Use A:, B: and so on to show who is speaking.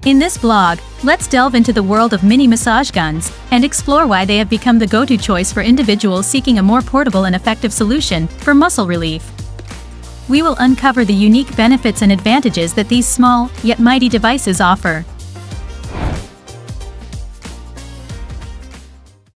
A: In this blog, let's delve into the world of mini massage guns and explore why they have become the go-to choice for individuals seeking a more portable and effective solution for muscle relief. We will uncover the unique benefits and advantages that these small, yet mighty devices offer,